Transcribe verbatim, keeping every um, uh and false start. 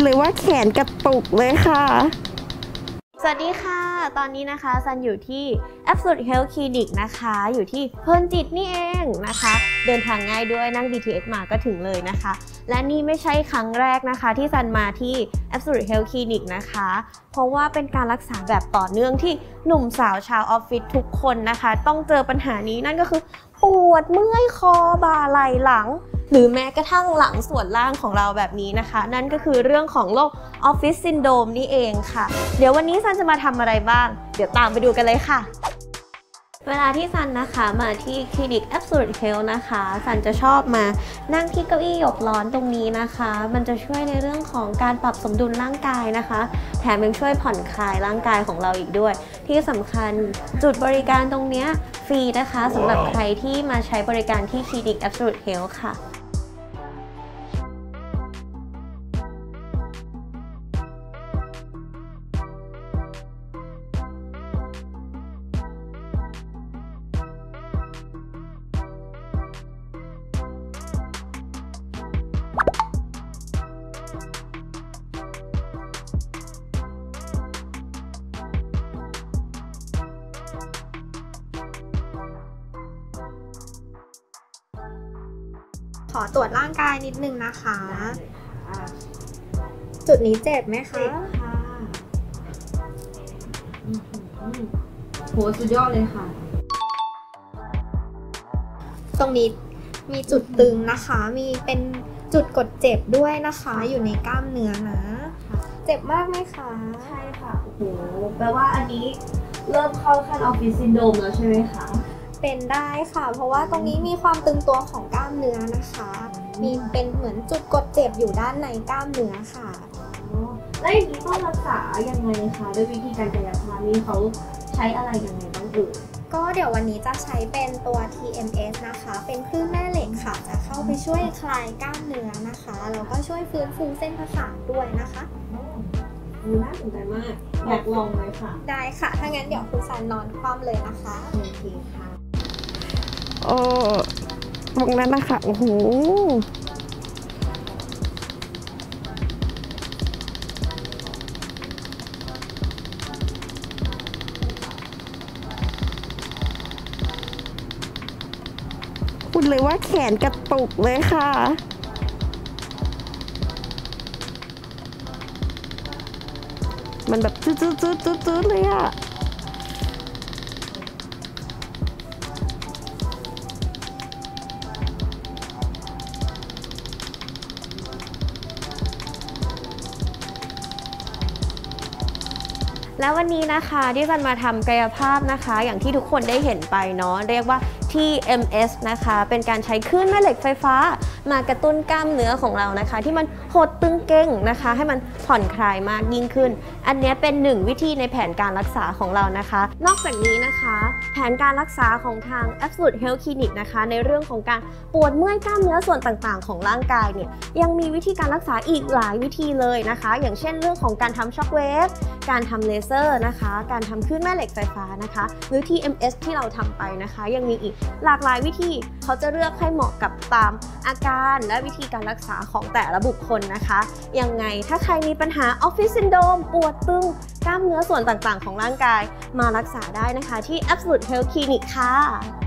เลยว่าแขนกระตุกเลยค่ะสวัสดีค่ะตอนนี้นะคะซันอยู่ที่ Absolute Health Clinic นะคะอยู่ที่เพลินจิตนี่เองนะคะเดินทางง่ายด้วยนั่ง บี ที เอส มาก็ถึงเลยนะคะและนี่ไม่ใช่ครั้งแรกนะคะที่ซันมาที่ Absolute Health Clinic นะคะเพราะว่าเป็นการรักษาแบบต่อเนื่องที่หนุ่มสาวชาวออฟฟิศทุกคนนะคะต้องเจอปัญหานี้นั่นก็คือปวดเมื่อยคอบ่าไหล่หลังหรือแม้กระทั่งหลังส่วนล่างของเราแบบนี้นะคะนั่นก็คือเรื่องของโรคออฟฟิศซินโดรมนี่เองค่ะเดี๋ยววันนี้ซันจะมาทำอะไรบ้างเดี๋ยวตามไปดูกันเลยค่ะเวลาที่ซันนะคะมาที่คลินิก Absolute Health นะคะซันจะชอบมานั่งที่เก้าอี้หยกร้อนตรงนี้นะคะมันจะช่วยในเรื่องของการปรับสมดุลร่างกายนะคะแถมยังช่วยผ่อนคลายร่างกายของเราอีกด้วยที่สำคัญจุดบริการตรงนี้ฟรีนะคะสำหรับใครที่มาใช้บริการที่คลินิก Absolute Health ค่ะขอตรวจร่างกายนิดนึงนะคะจุดนี้เจ็บไหมคะเจ็บค่ะโหสุดยอดเลยค่ะตรงนี้มีจุดตึงนะคะมีเป็นจุดกดเจ็บด้วยนะคะอยู่ในกล้ามเนื้อนะเจ็บมากไหมคะใช่ค่ะโอ้โหแปลว่าอันนี้เริ่มเข้าขั้นออฟฟิศซินโดรมแล้วใช่ไหมคะเป็นได้ค่ะเพราะว่าตรงนี้มีความตึงตัวของกล้ามเนื้อนะคะมีเป็นเหมือนจุดกดเจ็บอยู่ด้านในกล้ามเนื้อค่ะแล้วอย่างนี้ต้องรักษายังไงคะด้วยวิธีการกายภาพนี้เขาใช้อะไรยังไงบ้างเอ่ยก็เดี๋ยววันนี้จะใช้เป็นตัว ที เอ็ม เอส นะคะเป็นคลื่นแม่เหล็กค่ะจะเข้าไปช่วยคลายกล้ามเนื้อนะคะแล้วก็ช่วยฟื้นฟูเส้นประสาทด้วยนะคะน่าสนใจมากอยากลองเลยค่ะได้ค่ะถ้างั้นเดี๋ยวคุณซันนอนคว่ำเลยนะคะโอเคค่ะโอ้ตรงนั้นนะคะโอ้โหพูดเลยว่าแขนกระตุกเลยค่ะมันแบบจืดจืดจืดจืดเลยอะแล้ววันนี้นะคะที่ซันมาทำกายภาพนะคะอย่างที่ทุกคนได้เห็นไปเนาะเรียกว่า ที เอ็ม เอส นะคะเป็นการใช้คลื่นแม่เหล็กไฟฟ้ามากระตุ้นกล้ามเนื้อของเรานะคะที่มันหดตึงเก้งนะคะให้มันผ่อนคลายมากยิ่งขึ้นอันนี้เป็นหนึ่งวิธีในแผนการรักษาของเรานะคะนอกจากนี้นะคะแผนการรักษาของทาง Absolute Health Clinic นะคะในเรื่องของการปวดเมื่อยกล้ามเนื้อส่วนต่างๆของร่างกายเนี่ยยังมีวิธีการรักษาอีกหลายวิธีเลยนะคะอย่างเช่นเรื่องของการทำช็อคเวฟการทำเลเซอร์นะคะการทำคลื่นแม่เหล็กไฟฟ้านะคะหรือ ที เอ็ม เอส ที่เราทำไปนะคะยังมีอีกหลากหลายวิธีเขาจะเลือกให้เหมาะกับตามอาการและวิธีการรักษาของแต่ละบุคคลนะคะยังไงถ้าใครมีปัญหาออฟฟิศซินโดรมปวดตึงกล้ามเนื้อส่วนต่างๆของร่างกายมารักษาได้นะคะที่ Absolute Health Clinic ค่ะ